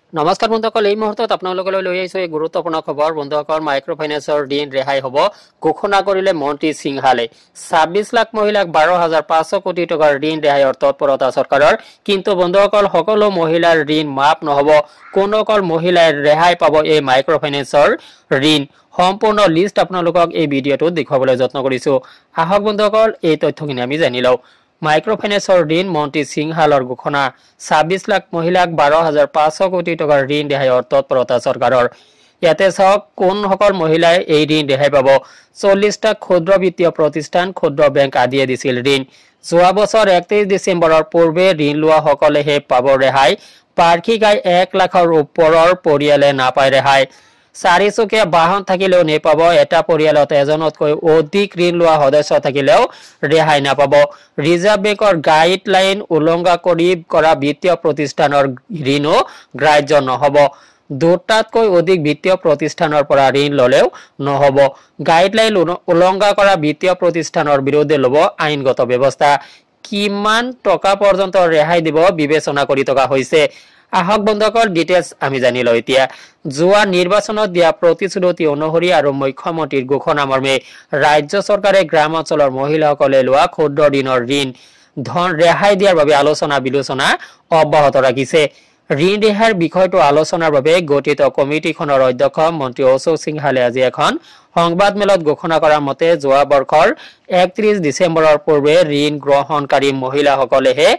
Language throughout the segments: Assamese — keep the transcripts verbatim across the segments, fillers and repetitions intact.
নমস্কাৰ বন্ধুসকল, এই মুহূৰ্তত আপোনালোকলৈ লৈ আহিছো এই গুৰুত্বপূৰ্ণ খবৰ। বন্ধুসকল, মাইক্ৰ ফাইনেন্সৰ ঋণ ৰেহাই হ'ব ঘোষণা কৰিলে মন্ত্ৰী সিংহালে। ছাব্বিশ লাখ মহিলাক বাৰ হাজাৰ পাঁচশ কোটি টকাৰ ঋণ ৰেহাইৰ তৎপৰতা চৰকাৰৰ। কিন্তু বন্ধুসকল, সকলো মহিলাৰ ঋণ মাফ নহ'ব। কোন অকল মহিলাই ৰেহাই পাব এই মাইক্ৰ ফাইনেন্সৰ ঋণ? সম্পূৰ্ণ লিষ্ট আপোনালোকক এই ভিডিঅ'টোত দেখুৱাবলৈ যত্ন কৰিছো। আহক বন্ধুসকল, এই তথ্যখিনি আমি জানি লওঁ। মাইক্ৰ ফাইনেন্সৰ ঋণ মন্ত্ৰী সিংহালৰ ঘোষণা। ছাব্বিশ লাখ মহিলাক বাৰ হাজাৰ পাঁচশ কোটি টকাৰ ঋণ ৰেহাইৰ তৎপৰতা চৰকাৰৰ। ইয়াতে চাওক কোনসকল মহিলাই এই ঋণ ৰেহাই পাব। চল্লিশটা ক্ষুদ্ৰ বিত্তীয় প্ৰতিষ্ঠান, ক্ষুদ্ৰ বেংক আদিয়ে দিছিল ঋণ। যোৱা বছৰ একত্ৰিশ ডিচেম্বৰৰ পূৰ্বে ঋণ লোৱাসকলেহে পাব ৰেহাই। বাৰ্ষিক আয় এক লাখৰ ওপৰৰ পৰিয়ালে নাপায় ৰেহাই। চাৰিচকীয়া বাহন থাকিলেও নেপাব। এটা পৰিয়ালত এজনতকৈ অধিক ঋণ লোৱা সদস্য থাকিলেও ৰেহাই নাপাব। ৰিজাৰ্ভ বেংকৰ গাইডলাইন উলংঘা কৰি কৰা বিত্তীয় প্ৰতিষ্ঠানৰ ঋণো গ্ৰাহ্য নহ'ব। দুটাতকৈ অধিক বিত্তীয় প্ৰতিষ্ঠানৰ পৰা ঋণ ল'লেও নহ'ব। গাইডলাইন উলংঘা কৰা বিত্তীয় প্ৰতিষ্ঠানৰ বিৰুদ্ধে ল'ব আইনগত ব্যৱস্থা। কিমান টকা পৰ্যন্ত ৰেহাই দিব বিবেচনা কৰি থকা হৈছে। আহক বন্ধুসকল, ডিটেইলছ আমি জানি লওঁ এতিয়া। যোৱা নিৰ্বাচনত দিয়া প্ৰতিশ্ৰুতি অনুসৰি আৰু মুখ্যমন্ত্ৰীৰ ঘোষণা মৰ্মে ৰাজ্য চৰকাৰে গ্ৰাম অঞ্চলৰ মহিলাসকলে লোৱা ক্ষুদ্ৰ ঋণৰ ঋণ ধন ৰেহাই দিয়াৰ বাবে আলোচনা বিলোচনা অব্যাহত ৰাখিছে। ঋণ ৰেহাইৰ বিষয়টো আলোচনাৰ বাবে গঠিত কমিটিখনৰ অধ্যক্ষ মন্ত্ৰী অশোক সিংহালে আজি এখন সংবাদমেলত ঘোষণা কৰাৰ মতে যোৱা বৰ্ষৰ একত্ৰিশ ডিচেম্বৰৰ পূৰ্বে ঋণ গ্ৰহণকাৰী মহিলাসকলেহে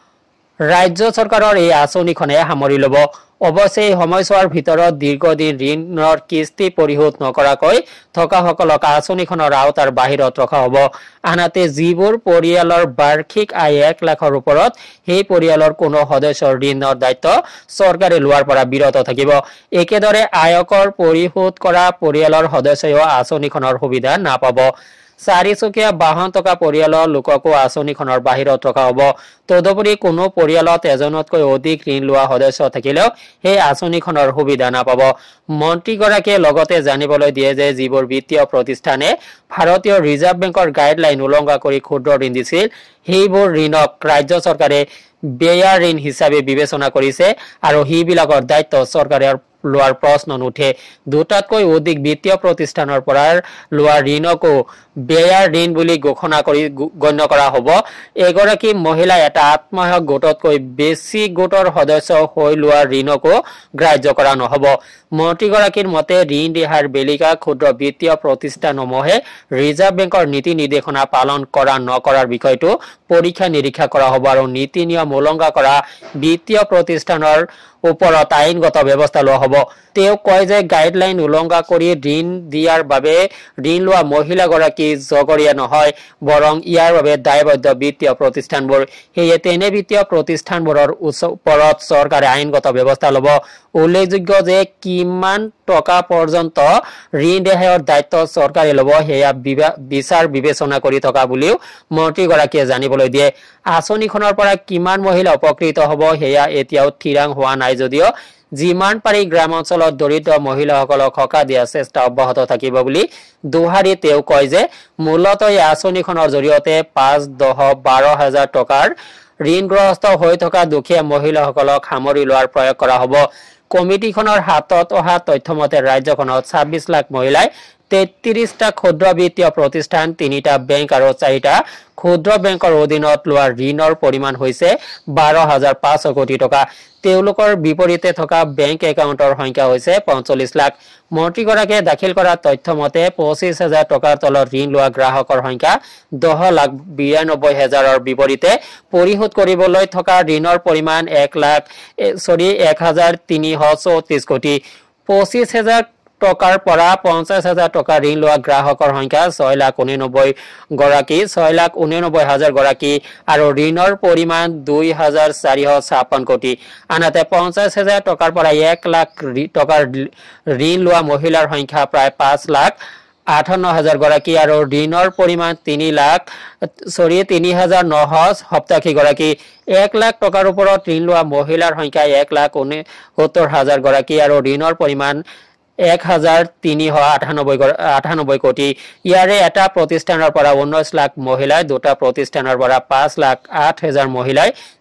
ৰাজ্য চৰকাৰৰ এই আঁচনিখনে সামৰি ল'ব। অৱশ্যে এই সময়ছোৱাৰ ভিতৰত দীৰ্ঘদিন ঋণৰ কিস্তি পৰিশোধ নকৰাকৈ থকাসকলক আঁচনিখনৰ আওতাৰ বাহিৰত ৰখা হ'ব। আনহাতে যিবোৰ পৰিয়ালৰ বাৰ্ষিক আয় এক লাখৰ ওপৰত, সেই পৰিয়ালৰ কোনো সদস্যৰ ঋণৰ দায়িত্ব চৰকাৰে লোৱাৰ পৰা বিৰত থাকিব। একেদৰে আয়কৰ পৰিশোধ কৰা পৰিয়ালৰ সদস্যও আঁচনিখনৰ সুবিধা নাপাব। চাৰিচকীয়া বাহন থকা পৰিয়ালৰ লোককো আঁচনিখনৰ বাহিৰত ৰখা হ'ব। তদুপৰি কোনো পৰিয়ালত এজনতকৈ অধিক ঋণ লোৱা সদস্য থাকিলেও সেই আঁচনিখনৰ সুবিধা নাপাব। মন্ত্ৰীগৰাকীয়ে লগতে জানিবলৈ দিয়ে যে যিবোৰ বিত্তীয় প্ৰতিষ্ঠানে ভাৰতীয় ৰিজাৰ্ভ বেংকৰ গাইডলাইন উলংঘা কৰি ক্ষুদ্ৰ ঋণ দিছিল, সেইবোৰ ঋণক ৰাজ্য চৰকাৰে বেয়া ঋণ হিচাপে বিবেচনা কৰিছে আৰু সেইবিলাকৰ দায়িত্ব চৰকাৰে লোৱাৰ প্ৰশ্ন নুঠে। দুটাতকৈ অধিক বিত্তীয় প্ৰতিষ্ঠানৰ পৰা লোৱা ঋণকো বেয়া ঋণ বুলি ঘোষণা কৰি গণ্য কৰা হ'ব। এগৰাকী মহিলা এটা আত্মসহায়ক গোটতকৈ বেছি গোটৰ সদস্য হৈ লোৱা ঋণকো গ্ৰাহ্য কৰা নহ'ব। মন্ত্ৰীগৰাকীৰ মতে ঋণ ৰেহাইৰ বেলিকা ক্ষুদ্ৰ বিত্তীয় প্ৰতিষ্ঠানসমূহে ৰিজাৰ্ভ বেংকৰ নীতি নিৰ্দেশনা পালন কৰা নকৰাৰ বিষয়টো পৰীক্ষা নিৰীক্ষা কৰা হ'ব আৰু নীতি নিয়ম উলংঘা কৰা বিত্তীয় প্ৰতিষ্ঠানৰ ওপৰত আইনগত ব্যৱস্থা লোৱা হ'ব। তেওঁ কয় যে গাইডলাইন উলংঘা কৰি ঋণ দিয়াৰ বাবে ঋণ লোৱা মহিলাগৰাকী জগৰীয়া নহয়, বৰং ইয়াৰ বাবে দায়বদ্ধ বিত্তীয় প্ৰতিষ্ঠানবোৰ। সেয়ে তেনে বিত্তীয় প্ৰতিষ্ঠানবোৰৰ ওপৰত চৰকাৰে আইনগত ব্যৱস্থা ল'ব। উল্লেখযোগ্য যে কিমান টকা পৰ্যন্ত ঋণ ৰেহাইৰ দায়িত্ব চৰকাৰে ল'ব সেয়া বিচাৰ বিবেচনা কৰি থকা বুলিও মন্ত্ৰীগৰাকীয়ে জানিবলৈ দিয়ে। আঁচনিখনৰ পৰা কিমান মহিলা উপকৃত হ'ব সেয়া এতিয়াও থিৰাং হোৱা নাই যদিও যিমান পাৰি গ্ৰাম অঞ্চলত দৰিদ্ৰ মহিলাসকলক সকাহ দিয়াৰ চেষ্টা অব্যাহত থাকিব বুলি দোহাৰি তেওঁ কয় যে মূলতঃ এই আঁচনিখনৰ জৰিয়তে পাঁচ দহ বাৰ হাজাৰ টকাৰ ঋণগ্ৰস্ত হৈ থকা দুখীয়া মহিলাসকলক সামৰি লোৱাৰ প্ৰয়োগ কৰা হ'ব। কমিটিখনৰ হাতত অহা তথ্যমতে ৰাজ্যখনত ছাব্বিশ লাখ মহিলাই তেত্ৰিশটা ক্ষুদ্ৰ বিত্তীয় প্ৰতিষ্ঠান, তিনিটা বেংক আৰু চাৰিটা ক্ষুদ্ৰ বেংকৰ অধীনত লোৱা ঋণৰ পৰিমাণ হৈছে বাৰ হাজাৰ পাঁচশ কোটি টকা। তেওঁলোকৰ বিপৰীতে থকা বেংক একাউণ্টৰ সংখ্যা হৈছে পঞ্চল্লিশ লাখ। মন্ত্ৰীগৰাকীয়ে দাখিল কৰা তথ্য মতে পঁচিছ হাজাৰ টকাৰ তলত ঋণ লোৱা গ্ৰাহকৰ সংখ্যা দহ লাখ বিৰানব্বৈ হাজাৰৰ বিপৰীতে পৰিশোধ কৰিবলৈ থকা ঋণৰ পৰিমাণ এক লাখ চৰি এক হাজাৰ তিনিশ চৌত্ৰিশ কোটি। পঁচিছ হাজাৰ টকাৰ পৰা পঞ্চাছ হাজাৰ টকা ঋণ লোৱা গ্ৰাহকৰ সংখ্যা ছয় লাখ উননব্বৈ গৰাকী ছয় লাখ উননব্বৈ হাজাৰ গৰাকী আৰু ঋণৰ পৰিমাণ দুই হাজাৰ চাৰিশ ছাপন্ন কোটি। আনহাতে পঞ্চাছ হাজাৰ টকাৰ পৰা এক লাখ টকাৰ ঋণ লোৱা মহিলাৰ সংখ্যা প্ৰায় পাঁচ লাখ আঠাৱন্ন হাজাৰ গৰাকী আৰু ঋণৰ পৰিমাণ তিনি লাখ চৰি তিনি হাজাৰ নশ সপ্তাশী গৰাকী। এক লাখ টকাৰ ওপৰত ঋণ লোৱা মহিলাৰ সংখ্যা এক লাখ ঊনসত্তৰ হাজাৰ গৰাকী আৰু ঋণৰ পৰিমাণ এক হাজাৰ তিনিশ আঠানব্বৈ আঠানব্বৈ কোটি। ইয়াৰে এটা প্ৰতিষ্ঠানৰ পৰা ঊনৈশ লাখ মহিলাই, দুটা প্ৰতিষ্ঠানৰ পৰা পাঁচ লাখ আঠ হাজাৰ মহিলাই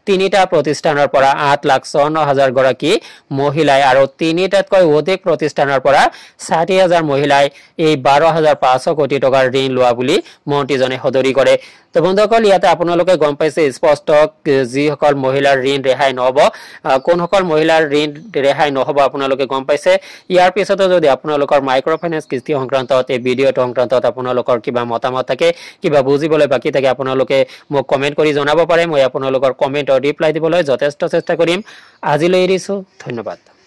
তিনিটা প্ৰতিষ্ঠানৰ পৰা আঠ লাখ চৌৱন্ন হাজাৰ গৰাকী মহিলাই আৰু তিনিটাতকৈ অধিক প্ৰতিষ্ঠানৰ পৰা ষাঠি হাজাৰ মহিলাই এই বাৰ হাজাৰ পাঁচশ কোটি টকাৰ ঋণ লোৱা বুলি মন্ত্ৰীজনে সদৰি কৰে তো বন্ধুসকল ইয়াতে আপোনালোকে গম পাইছে স্পষ্ট যিসকল মহিলাৰ ঋণ ৰেহাই নহব কোনসকল মহিলাৰ ঋণ ৰেহাই নহব আপোনালোকে গম পাইছে ইয়াৰ পিছতো যদি আপোনালোকৰ মাইক্ৰ ফাইনেন্স কিস্তি সংক্ৰান্তত এই ভিডিঅ'টো সংক্ৰান্তত আপোনালোকৰ কিবা মতামত থাকে কিবা বুজিবলৈ বাকি থাকে আপোনালোকে মোক কমেন্ট কৰি জনাব পাৰে মই আপোনালোকৰ কমেন্টৰ ৰিপ্লাই দিবলৈ যথেষ্ট চেষ্টা কৰিম আজিলৈ এৰিছো ধন্যবাদ